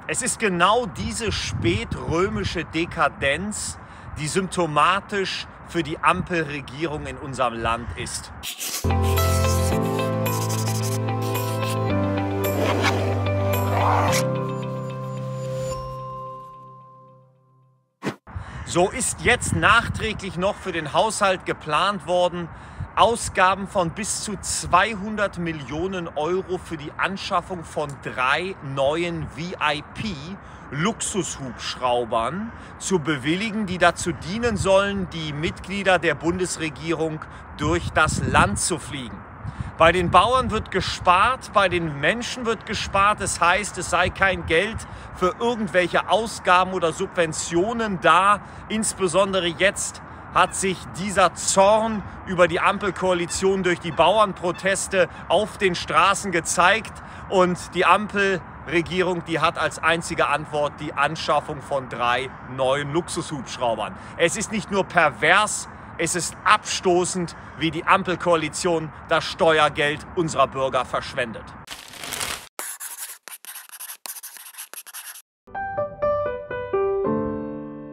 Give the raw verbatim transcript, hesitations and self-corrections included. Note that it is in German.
Es ist genau diese spätrömische Dekadenz, die symptomatisch für die Ampelregierung in unserem Land ist. So ist jetzt nachträglich noch für den Haushalt geplant worden, Ausgaben von bis zu zweihundert Millionen Euro für die Anschaffung von drei neuen V I P-Luxushubschraubern zu bewilligen, die dazu dienen sollen, die Mitglieder der Bundesregierung durch das Land zu fliegen. Bei den Bauern wird gespart, bei den Menschen wird gespart. Das heißt, es sei kein Geld für irgendwelche Ausgaben oder Subventionen da. Insbesondere jetzt hat sich dieser Zorn über die Ampelkoalition durch die Bauernproteste auf den Straßen gezeigt. Und die Ampelregierung, die hat als einzige Antwort die Anschaffung von drei neuen Luxushubschraubern. Es ist nicht nur pervers, es ist abstoßend, wie die Ampelkoalition das Steuergeld unserer Bürger verschwendet.